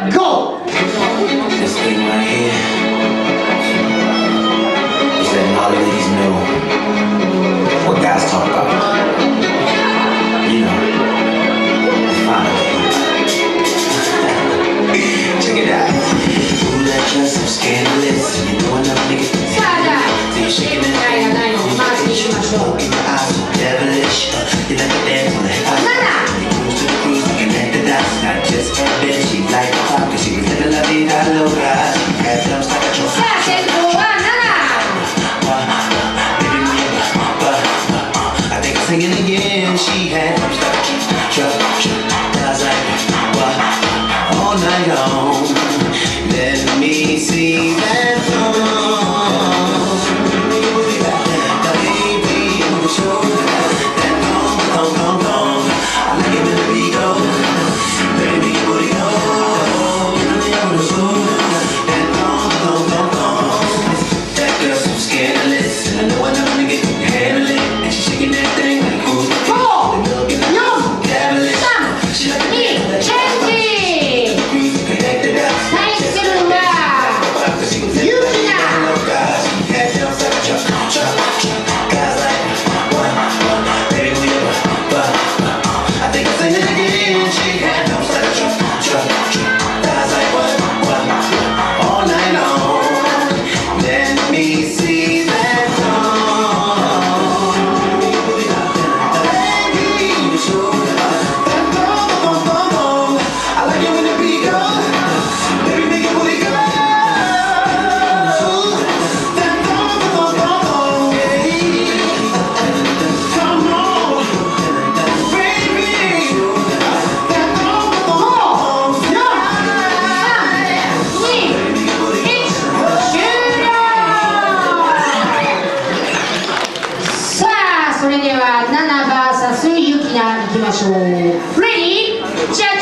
go! This thing right here is letting all the ladies know what guys talk about. You know, fine. Check it out. Ooh, that dress so scandalous. You know enough niggas to take it. So you're shaking that thing. Look in your eyes so devilish. You like to dance on the hip hop. You cruise to the cruise to connect the dots. Not just a bitch, she like the pop, cause she was living la vida loca. Had dumps like a trophy. I think I'm singing again. She had dumps like a trophy. I was like, what? All night long. Let me see that それでは7 vs ゆきないきましょう。Ready?